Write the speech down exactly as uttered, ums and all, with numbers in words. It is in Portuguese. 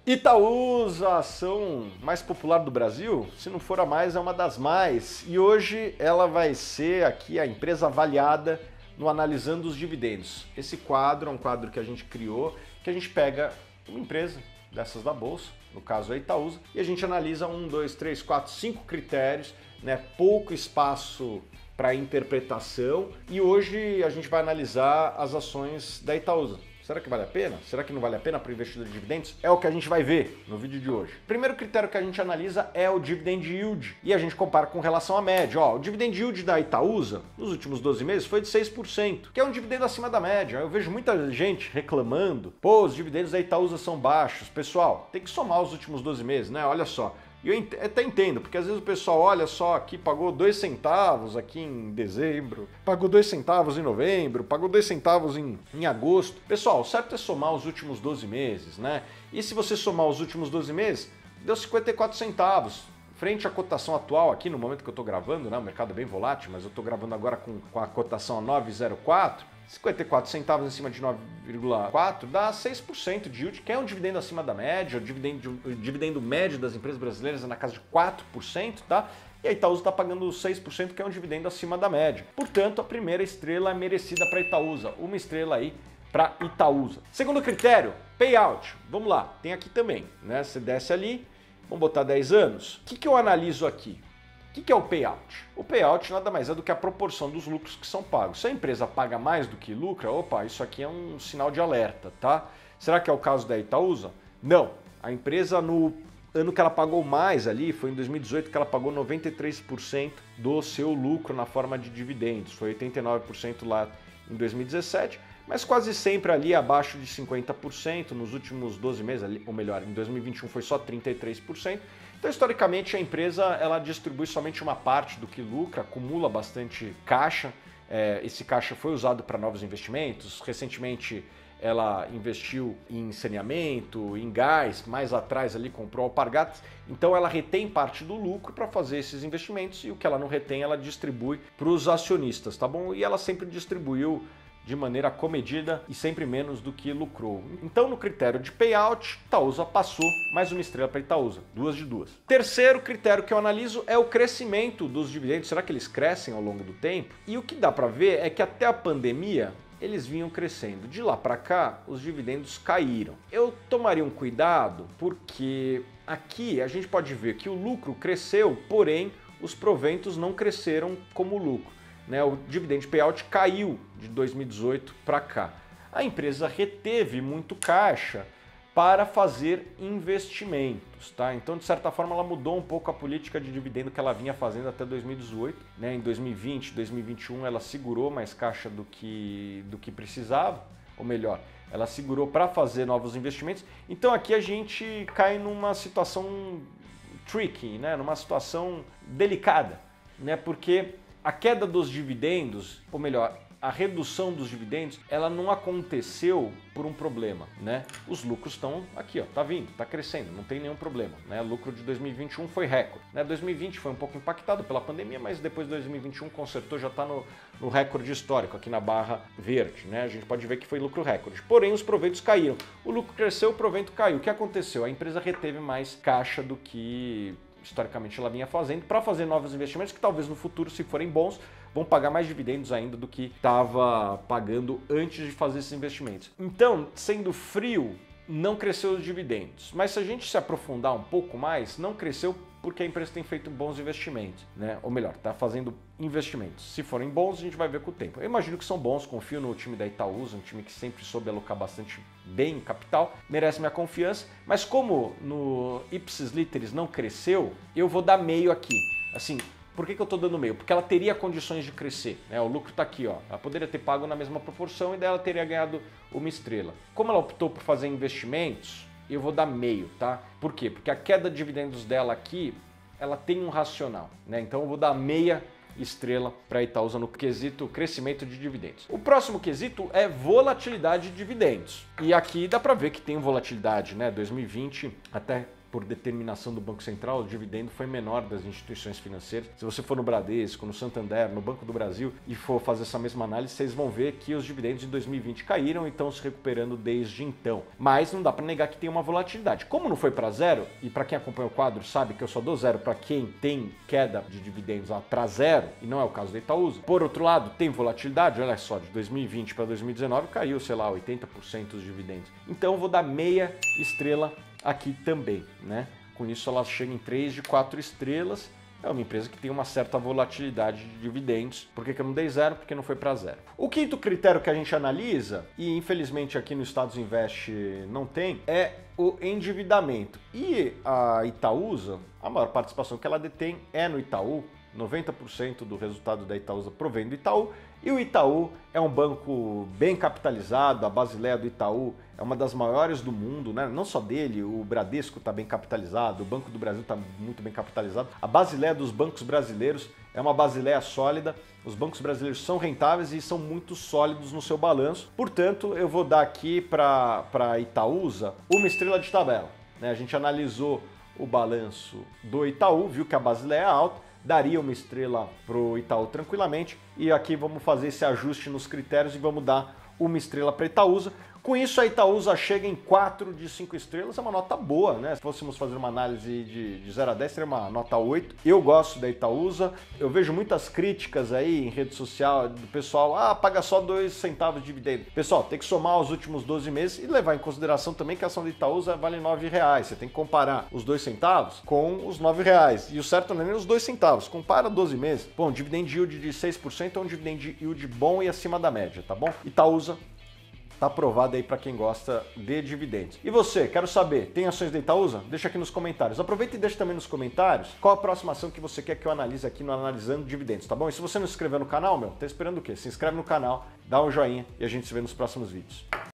Itaúsa, a ação mais popular do Brasil, se não for a mais, é uma das mais. E hoje ela vai ser aqui a empresa avaliada no Analisando os Dividendos. Esse quadro é um quadro que a gente criou, que a gente pega uma empresa dessas da Bolsa, no caso a Itaúsa, e a gente analisa um, dois, três, quatro, cinco critérios, né? Pouco espaço para interpretação. E hoje a gente vai analisar as ações da Itaúsa. Será que vale a pena? Será que não vale a pena para o investidor de dividendos? É o que a gente vai ver no vídeo de hoje. O primeiro critério que a gente analisa é o dividend yield e a gente compara com relação à média. Ó, o dividend yield da Itaúsa nos últimos doze meses foi de seis por cento, que é um dividendo acima da média. Eu vejo muita gente reclamando, pô, os dividendos da Itaúsa são baixos. Pessoal, tem que somar os últimos doze meses, né? Olha só. E eu até entendo, porque às vezes o pessoal olha só aqui, pagou dois centavos aqui em dezembro, pagou dois centavos em novembro, pagou dois centavos em, em agosto. Pessoal, o certo é somar os últimos doze meses, né? E se você somar os últimos doze meses, deu cinquenta e quatro centavos. Frente à cotação atual aqui, no momento que eu estou gravando, né? O mercado é bem volátil, mas eu estou gravando agora com, com a cotação a nove vírgula zero quatro. cinquenta e quatro centavos em cima de nove vírgula quatro dá seis por cento de yield, que é um dividendo acima da média. O dividendo, o dividendo médio das empresas brasileiras é na casa de quatro por cento, tá? E a Itaúsa está pagando seis por cento, que é um dividendo acima da média. Portanto, a primeira estrela é merecida para a Itaúsa. Uma estrela aí para Itaúsa. Segundo critério, payout. Vamos lá, tem aqui também, né? Você desce ali, vamos botar dez anos. O que, que eu analiso aqui? O que é o payout? O payout nada mais é do que a proporção dos lucros que são pagos. Se a empresa paga mais do que lucra, opa, isso aqui é um sinal de alerta, tá? Será que é o caso da Itaúsa? Não. A empresa, no ano que ela pagou mais ali, foi em dois mil e dezoito que ela pagou noventa e três por cento do seu lucro na forma de dividendos. Foi oitenta e nove por cento lá em dois mil e dezessete, mas quase sempre ali abaixo de cinquenta por cento nos últimos doze meses, ou melhor, em dois mil e vinte e um foi só trinta e três por cento. Então, historicamente, a empresa ela distribui somente uma parte do que lucra, acumula bastante caixa. É, esse caixa foi usado para novos investimentos. Recentemente, ela investiu em saneamento, em gás, mais atrás ali comprou Alpargatas. Então, ela retém parte do lucro para fazer esses investimentos e o que ela não retém, ela distribui para os acionistas, tá bom? E ela sempre distribuiu de maneira comedida e sempre menos do que lucrou. Então, no critério de payout, Itaúsa passou, mais uma estrela para Itaúsa, duas de duas. Terceiro critério que eu analiso é o crescimento dos dividendos. Será que eles crescem ao longo do tempo? E o que dá para ver é que até a pandemia eles vinham crescendo. De lá para cá, os dividendos caíram. Eu tomaria um cuidado porque aqui a gente pode ver que o lucro cresceu, porém os proventos não cresceram como lucro. Né, o dividend payout caiu de dois mil e dezoito para cá. A empresa reteve muito caixa para fazer investimentos, tá? Então, de certa forma, ela mudou um pouco a política de dividendo que ela vinha fazendo até dois mil e dezoito. Né? Em dois mil e vinte, dois mil e vinte e um, ela segurou mais caixa do que, do que precisava, ou melhor, ela segurou para fazer novos investimentos. Então, aqui a gente cai numa situação tricky, né? Numa situação delicada, né? Porque a queda dos dividendos, ou melhor, a redução dos dividendos, ela não aconteceu por um problema, né? Os lucros estão aqui, ó, tá vindo, tá crescendo, não tem nenhum problema, né? O lucro de dois mil e vinte e um foi recorde, né? dois mil e vinte foi um pouco impactado pela pandemia, mas depois de dois mil e vinte e um consertou, já está no, no recorde histórico, aqui na barra verde, né? A gente pode ver que foi lucro recorde. Porém, os proventos caíram. O lucro cresceu, o provento caiu. O que aconteceu? A empresa reteve mais caixa do que historicamente ela vinha fazendo para fazer novos investimentos que talvez no futuro, se forem bons, vão pagar mais dividendos ainda do que estava pagando antes de fazer esses investimentos. Então, sendo frio, não cresceu os dividendos. Mas se a gente se aprofundar um pouco mais, não cresceu porque a empresa tem feito bons investimentos, né? Ou melhor, está fazendo investimentos. Se forem bons, a gente vai ver com o tempo. Eu imagino que são bons, confio no time da Itaúsa, um time que sempre soube alocar bastante bem capital, merece minha confiança, mas como no Ipsis Literis não cresceu, eu vou dar meio aqui. Assim, por que que eu estou dando meio? Porque ela teria condições de crescer, né? O lucro está aqui, ó. Ela poderia ter pago na mesma proporção e daí ela teria ganhado uma estrela. Como ela optou por fazer investimentos, eu vou dar meio, tá? Por quê? Porque a queda de dividendos dela aqui, ela tem um racional, né? Então eu vou dar meia estrela para a Itaúsa no quesito crescimento de dividendos. O próximo quesito é volatilidade de dividendos. E aqui dá para ver que tem volatilidade, né? dois mil e vinte até por determinação do Banco Central, o dividendo foi menor das instituições financeiras. Se você for no Bradesco, no Santander, no Banco do Brasil e for fazer essa mesma análise, vocês vão ver que os dividendos em dois mil e vinte caíram e estão se recuperando desde então. Mas não dá para negar que tem uma volatilidade. Como não foi para zero, e para quem acompanha o quadro sabe que eu só dou zero para quem tem queda de dividendos para zero, e não é o caso da Itaúsa. Por outro lado, tem volatilidade, olha só, de dois mil e vinte para dois mil e dezenove caiu, sei lá, oitenta por cento dos dividendos. Então eu vou dar meia estrela aqui também, né? Com isso ela chega em três de quatro estrelas. É uma empresa que tem uma certa volatilidade de dividendos. Por que que eu não dei zero? Porque não foi para zero. O quinto critério que a gente analisa, e infelizmente aqui no Status Invest não tem, é o endividamento. E a Itaúsa, a maior participação que ela detém é no Itaú. noventa por cento do resultado da Itaúsa provém do Itaú, e o Itaú é um banco bem capitalizado, a Basileia do Itaú é uma das maiores do mundo, né? Não só dele, o Bradesco está bem capitalizado, o Banco do Brasil está muito bem capitalizado. A Basileia dos bancos brasileiros é uma Basileia sólida, os bancos brasileiros são rentáveis e são muito sólidos no seu balanço. Portanto, eu vou dar aqui para a Itaúsa uma estrela de tabela, né? A gente analisou o balanço do Itaú, viu que a Basileia é alta, daria uma estrela para o Itaú tranquilamente, e aqui vamos fazer esse ajuste nos critérios e vamos dar uma estrela para a Itaúsa. Com isso, a Itaúsa chega em quatro de cinco estrelas, é uma nota boa, né? Se fôssemos fazer uma análise de, de zero a dez, seria uma nota oito. Eu gosto da Itaúsa, eu vejo muitas críticas aí em rede social do pessoal, ah, paga só dois centavos de dividendo. Pessoal, tem que somar os últimos doze meses e levar em consideração também que a ação da Itaúsa vale nove reais. Você tem que comparar os dois centavos com os nove reais. E o certo não é nem os dois centavos, compara doze meses. Bom, dividend yield de seis por cento é um dividend yield bom e acima da média, tá bom? Itaúsa tá aprovado aí para quem gosta de dividendos. E você, quero saber, tem ações da Itaúsa? Deixa aqui nos comentários. Aproveita e deixa também nos comentários qual a próxima ação que você quer que eu analise aqui no Analisando Dividendos, tá bom? E se você não se inscreveu no canal, meu, tá esperando o quê? Se inscreve no canal, dá um joinha e a gente se vê nos próximos vídeos.